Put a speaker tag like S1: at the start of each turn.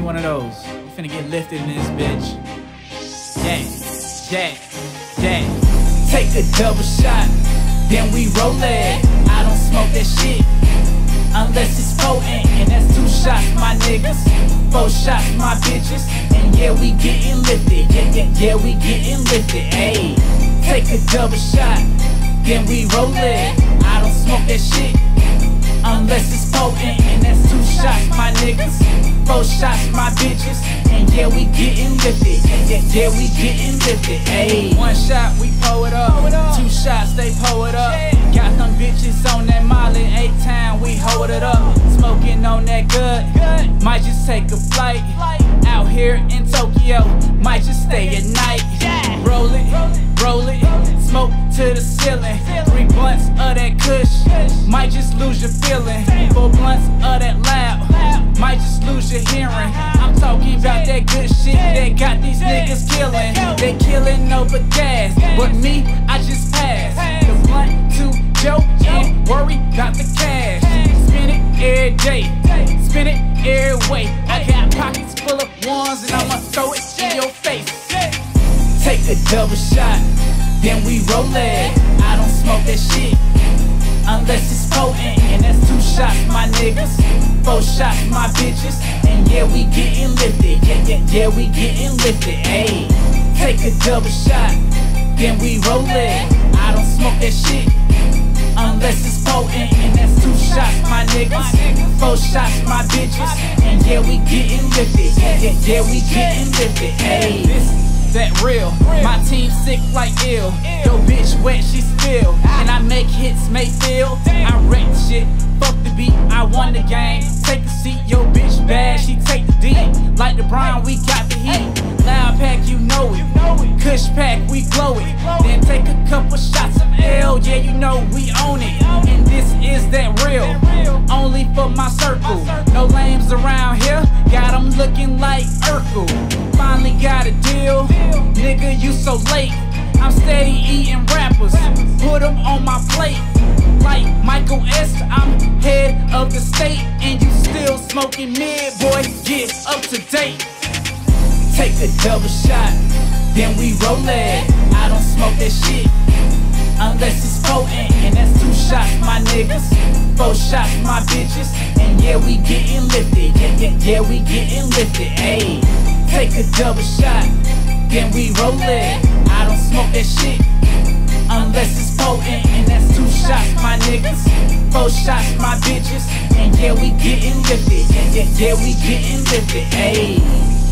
S1: me one of those. We finna get lifted in this bitch. Yeah. Take a double shot, then we roll it. I don't smoke that shit unless it's potent, and that's 2 shots, my niggas, 4 shots, my bitches, and yeah, we getting lifted. Yeah, we getting lifted. Ayy, take a double shot, then we roll it. I don't smoke that shit unless it's potent, and that's 2 shots, my niggas, 4 shots, my bitches, and yeah, we getting lifted. Yeah, we getting lifted. Ayy, 1 shot, we pull it up. 2 shots, they pull it up. Got them bitches on that Molly, 8 time, we hold it up. Smoking on that good, might just take a flight out here in Tokyo, might just stay at night. Roll it, smoke to the ceiling. 3 blunts of that kush, might just lose your feeling. 4 blunts of that loud, might just lose your hearing. I'm talking about that good shit that got these niggas killing. They killing over gas, but me, I just pass the blunt to Joe and worry about the cash. Spin it every day, spin it every way. I got pockets full of ones and I'ma throw it in your face. Take a double shot, then we roll it. I don't smoke that shit unless it's potent, and that's 2 shots, my niggas, 4 shots, my bitches, and yeah, we getting lifted. Yeah, we getting lifted. Ayy, take a double shot, then we roll it. I don't smoke that shit unless it's potent, and that's 2 shots, my niggas, 4 shots, my bitches, and yeah, we getting lifted. Yeah, we getting lifted. Ayy, this that real. My team sick like ill. Yo bitch wet, she spill. And I make hits, make feel. I wreck shit, fuck the beat, I won the game. Take a seat, yo bitch bad, she take the D. Like the Brown, we got the heat. Loud pack, you know it. Kush pack, we glow it. Then take a couple shots of L, yeah you know we own it. And this is that real, only for my circle. No lames around here, got them looking like Urkel. Finally got a deal, nigga you so late. I'm steady eating rappers, put them on my plate. Like Michael S, I'm head of the state, and you still smoking mid, boy, get up to date. Take a double shot, then we roll it. I don't smoke that shit unless it's potent, and that's 2 shots, my niggas, 4 shots, my bitches, and yeah, we getting lifted. Yeah, we getting lifted. Ayy, take a double shot, then we roll it. I don't smoke that shit unless it's potent, and that's 2 shots, my niggas, 4 shots, my bitches, and yeah, we getting lifted. Yeah, we getting lifted. Ayy.